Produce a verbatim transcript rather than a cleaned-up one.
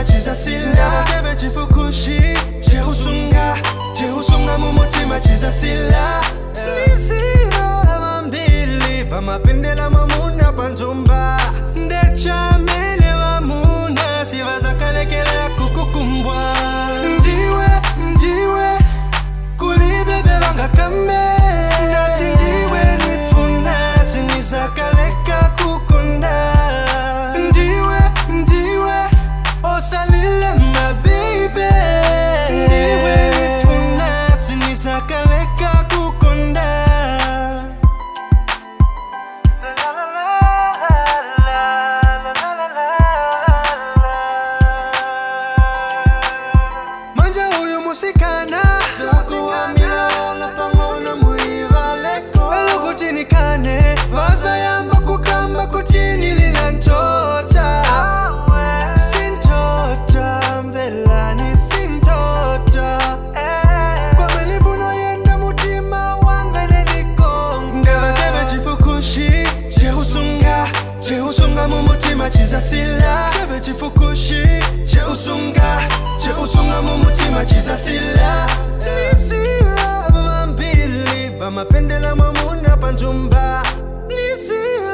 mumutima chizasila Cheve chifukushi Chehusunga Chehusunga mumutima chizasila Nisira vambili Vamapendela mamuna pantumba Ndechamene vamuna Sivazakalekela kukukumbwa Ndiwe, ndiwe Kulibebe vanga kambe Nati ndiwe nifuna Sinizakaleka kukonda Ndiwe, ndiwe Osalile my baby Ndiwe nifuna Sinizakaleka kukonda Manja huyu musikana Sakuamila ola pangona muivaleko Elo kutinikane Vasa yamba kukamba kutini lina ntota Sintota mbelani sintota Kwa menivuno yenda mutima wanga nenikonga Cheve chifukushi Chehusunga Chehusunga mumutima chizasila Cheve chifukushi Chehusunga Chehusunga mumutima chizasila Nisira vambili Vamapendela mamuna pantumba Nisira